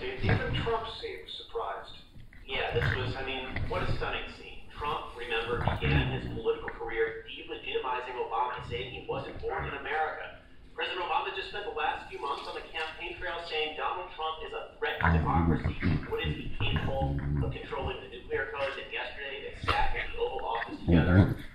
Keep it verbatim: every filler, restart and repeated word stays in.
seems. Even Trump seems surprised. Yeah, this was, I mean, what a stunning scene. Trump, remember, began his political career delegitimizing Obama, saying he wasn't born in America. President Obama just spent the last few months on the campaign trail saying Donald Trump is a threat to democracy. He wouldn't be capable of controlling the nuclear codes, and yesterday they sat in the Oval Office together